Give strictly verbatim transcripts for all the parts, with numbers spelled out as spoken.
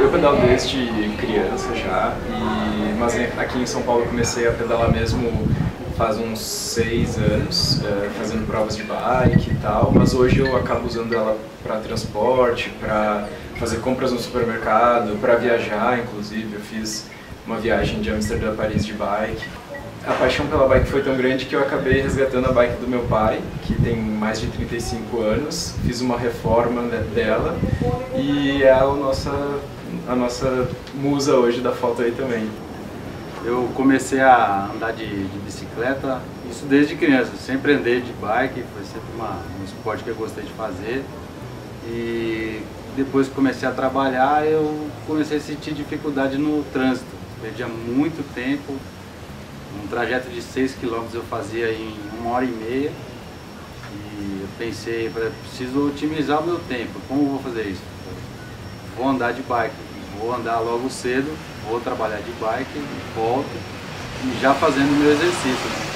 eu pedalo desde criança já, e, mas aqui em São Paulo eu comecei a pedalar mesmo faz uns seis anos, é, fazendo provas de bike e tal, mas hoje eu acabo usando ela para transporte, para fazer compras no supermercado, para viajar, inclusive. Eu fiz uma viagem de Amsterdã a Paris de bike. A paixão pela bike foi tão grande que eu acabei resgatando a bike do meu pai, que tem mais de trinta e cinco anos, fiz uma reforma dela e é a nossa, a nossa musa hoje da foto aí também. Eu comecei a andar de, de bicicleta, isso desde criança, sempre andei de bike, foi sempre uma, um esporte que eu gostei de fazer. E depois que comecei a trabalhar, eu comecei a sentir dificuldade no trânsito, perdia muito tempo. Um trajeto de seis quilômetros eu fazia em uma hora e meia e eu pensei, preciso otimizar o meu tempo, como eu vou fazer isso? Vou andar de bike, vou andar logo cedo, vou trabalhar de bike, volto e já fazendo o meu exercício. Né?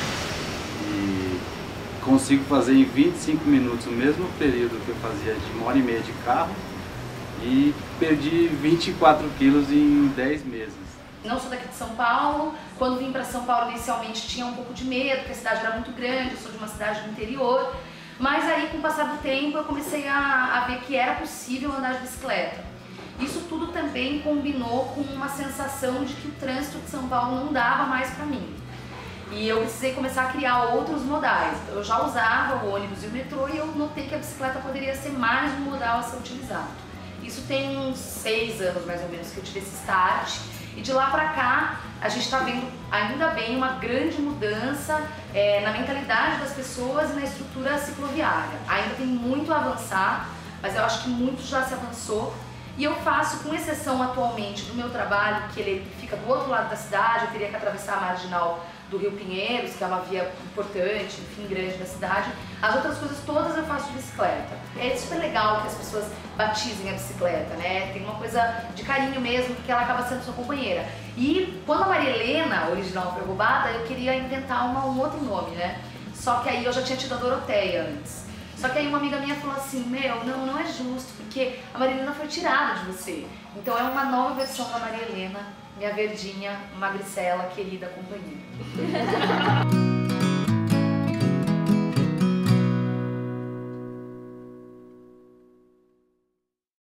E consigo fazer em vinte e cinco minutos o mesmo período que eu fazia de uma hora e meia de carro e perdi vinte e quatro quilos em dez meses. Não sou daqui de São Paulo, quando vim para São Paulo inicialmente tinha um pouco de medo, porque a cidade era muito grande, eu sou de uma cidade do interior, mas aí com o passar do tempo eu comecei a, a ver que era possível andar de bicicleta. Isso tudo também combinou com uma sensação de que o trânsito de São Paulo não dava mais para mim. E eu precisei começar a criar outros modais. Eu já usava o ônibus e o metrô e eu notei que a bicicleta poderia ser mais um modal a ser utilizado. Isso tem uns seis anos mais ou menos que eu tive esse start. E de lá pra cá, a gente está vendo, ainda bem, uma grande mudança é, na mentalidade das pessoas e na estrutura cicloviária. Ainda tem muito a avançar, mas eu acho que muito já se avançou. E eu faço, com exceção atualmente do meu trabalho, que ele fica do outro lado da cidade, eu teria que atravessar a marginal do Rio Pinheiros, que é uma via importante, enfim, grande da cidade. As outras coisas todas eu faço de bicicleta. É super legal que as pessoas batizem a bicicleta, né? Tem uma coisa de carinho mesmo, porque ela acaba sendo sua companheira. E quando a Maria Helena, original, foi roubada, eu queria inventar uma, um outro nome, né? Só que aí eu já tinha tido a Doroteia antes. Só que aí uma amiga minha falou assim, meu, não, não é justo, porque a Maria Helena foi tirada de você. Então é uma nova versão da Maria Helena, minha verdinha, magricela, querida companhia.